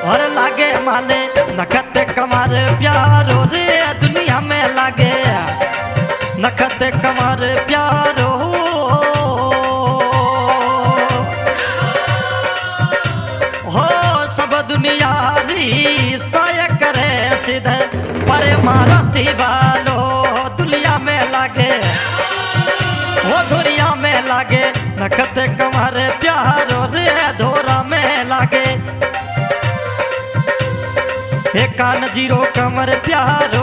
और लागे माने नखत कमर प्यारो रे दुनिया में लागे नखत कमर प्यारो हो सब दुनिया री साय करे सीधे पर मारती बालो दुनिया में लागे वो दुनिया में लागे नखत कमर प्यारो रे धोरा में लागे कान जीरो कमर प्यारो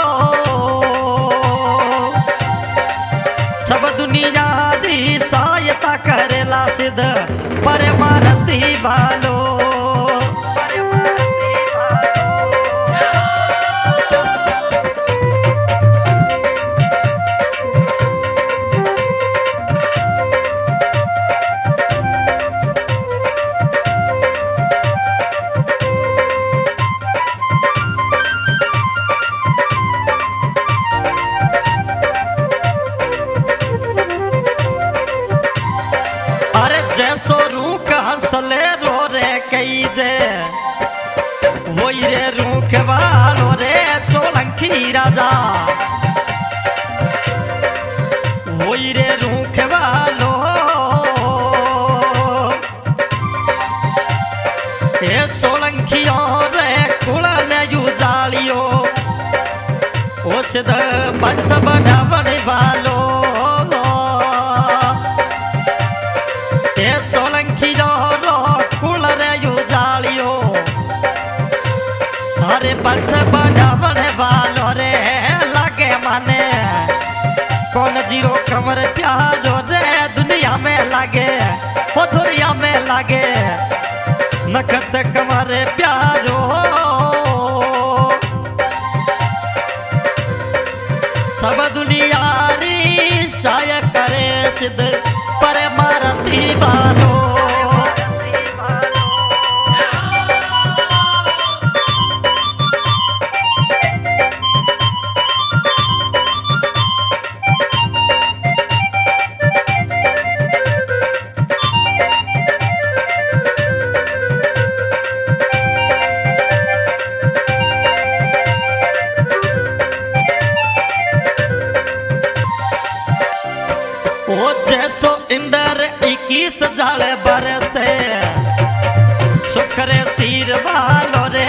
सब दुनिया दी सहायता करेला सिद्ध पर मारती बालो हंसले रो रे कई जे वही रे रूख वालो रे सोलंकी राजा वही रे रूख वालो ये सोलंकियों रे कुला ने युजालियो ओ सिद्ध पंच बना बने वालो ये सोलंकी हरे पंच बना बने वालो रे लागे माने कौन जीरो कमर प्यारो रे दुनिया में लागे वो दुनिया में लागे नखत कमर प्यारो सब दुनिया री साय करे सिद्ध पर मारती बालो इंदर 21 जाल बरसे सुखरे सिर वालो रे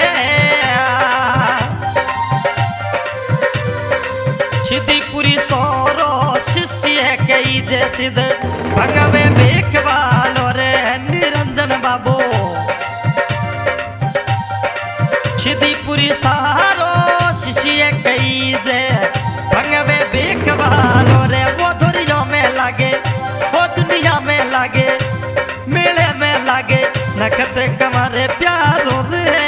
सिद्धिपुरी सोरो शिष्य कई जे सिद्ध भगवे बेख वालो रे निरंजन बाबू सिद्धिपुरी सहारो शिष्य कई जे भगवे बेख वालो रे वो दुनिया में लागे दुनिया में लागे मेले में लागे नखत कमर प्यारो रे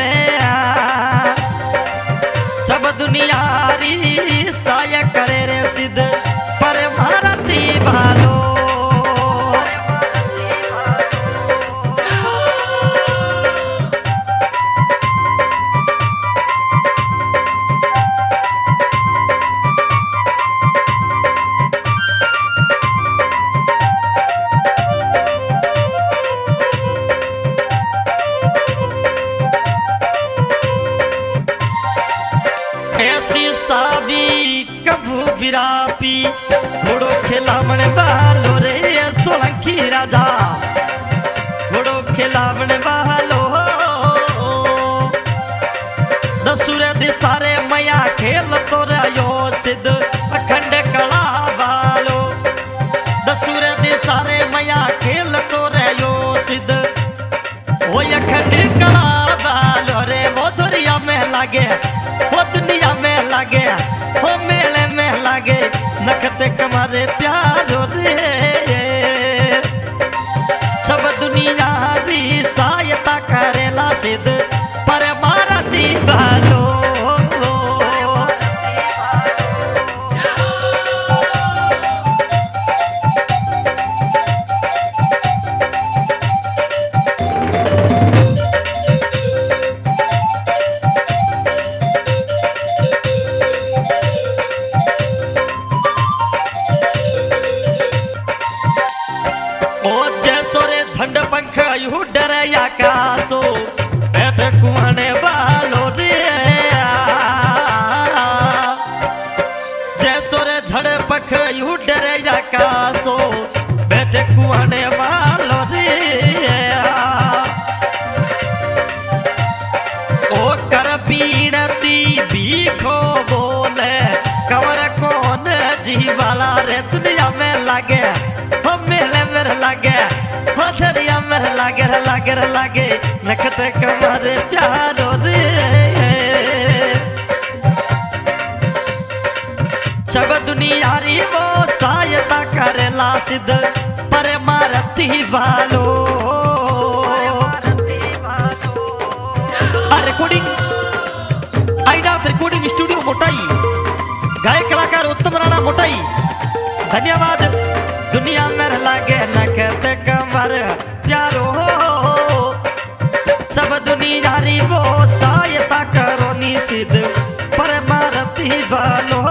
सब दुनिया री साय करे रे सिद्ध पर भारती भालो कभू बिरापी घोड़ो खिलावन वालो रे सोलंकी राजा घोड़ो खिलावन वालो दसुर दिसारे मैया खेल तो रहो सिद्ध अखंड कला वालो दसुर दिसारे मैया खेल तो रहो सिद्ध वो अखंड कला वालो रे वो दुनिया में लागे वो दुनिया में लागे वो मेले में लागे नखत कमरे प्यारो रे सब दुनिया री सहायता करेला सिद्ध पर मारती बालो झंड पंख यू डर आकाशो बैठ कुआने जी वाला रे दुनिया में लागे हो मेले मेरे लागे हो दरिया मेरे लागे रे लागे रे लागे नखते कमर चारो रे सब दुनिया री वो सहायता करेला सिद्ध पर मारती वालो रिकॉर्डिंग आईडाफ रिकॉर्डिंग स्टूडियो मोटाई गायक कलाकार उत्तम राणा मोटाई धन्यवाद दुनिया में लागे नखते कमर प्यारो सब दुनिया री वो सहायता करो नी सिद्ध पर मारती वालो